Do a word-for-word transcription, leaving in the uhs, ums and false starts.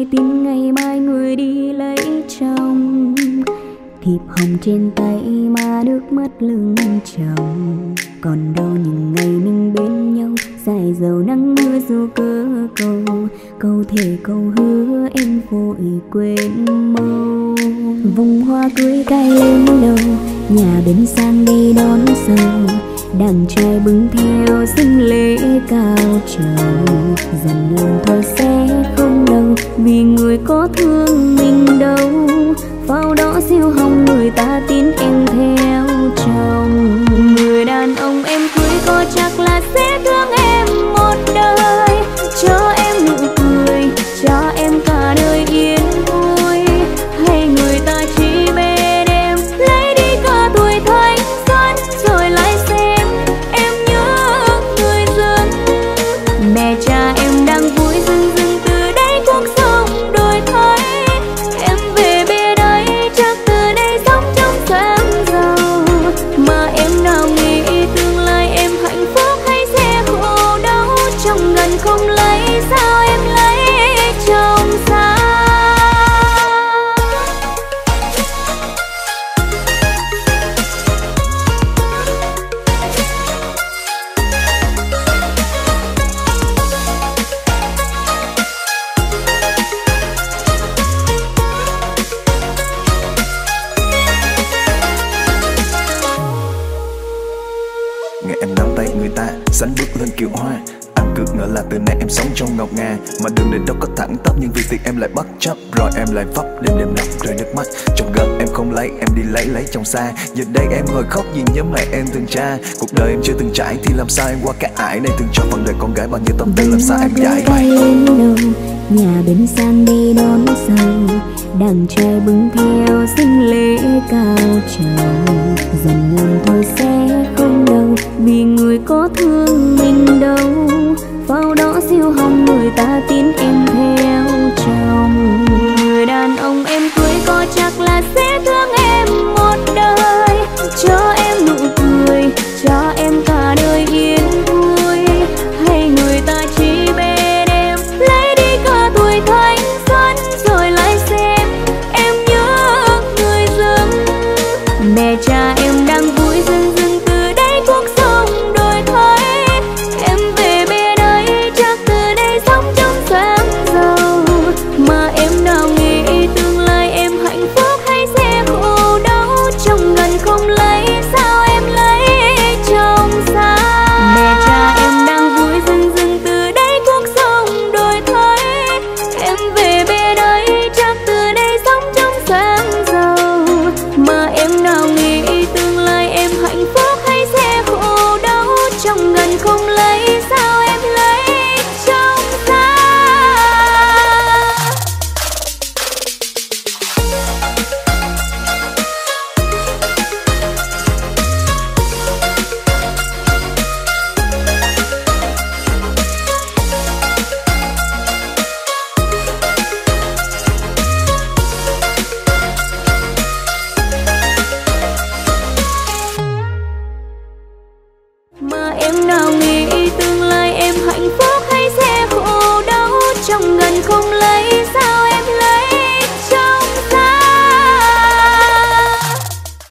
tin ngày mai người đi lấy chồng. Thiệp hồng trên tay mà nước mắt lưng chồng. Còn đâu những ngày mình bên nhau, dài dầu nắng mưa dù cơ cầu. Câu thề câu hứa em vội quên mau. Vùng hoa cưới cài lên đầu, nhà bên sang đi đón dâu. Đàn trai bưng theo xinh lễ cao trầu. Dần lòng thôi sẽ không đâu, vì người có thương mình đâu. Pháo đỏ siêu hồng người ta tin em theo chồng. Người đàn ông em cưới có chắc là sẽ thương em một đời. Cho em nụ cười, cho em cả đời yên vui. Hay người ta chỉ bên em lấy đi cả tuổi thanh xuân, rồi lại xem em nhớ người dân. Mẹ cha em đang vui rưng rưng từ đây cuộc sống đổi thay. Em về bên đây chắc từ đây sống trong sáng giàu. Mà em nào nghĩ tương lai em hạnh phúc hay sẽ khổ đau. Trong gần không lấy sao em lấy chồng xa. Ngày em nắm tay người ta, sánh bước lên kiệu hoa. Anh cứ ngỡ là từ nay em sống trong ngọc ngà. Mà đường này đâu có thẳng tắp, nhưng vì tiền em lại bất chấp. Rồi em lại vấp đến đêm nằm rơi nước mắt. Trong gần em không lấy, em đi lấy lấy trong xa. Giờ đây em ngồi khóc vì nhớ mẹ em từng cha. Cuộc đời em chưa từng trải thì làm sao em qua cái ải này. Từng cho phần đời con gái bao nhiêu tâm tư, làm sao em giải bày. Nhà bên sang đi đón dâu. Đàn trai bưng theo xinh lễ cao trầu. Dần lòng thôi sẽ không đâu, vì người có thương mình đâu. Pháo đỏ siêu hồng người ta tin em